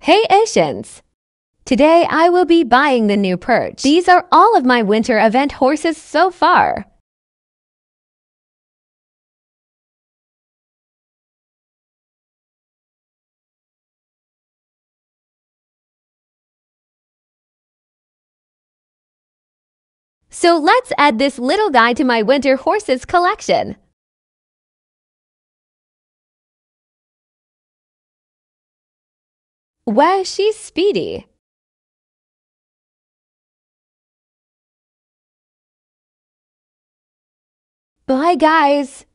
Hey Asians! Today I will be buying the new perch. These are all of my winter event horses so far. So let's add this little guy to my winter horses collection. Wow, she's speedy. Bye guys!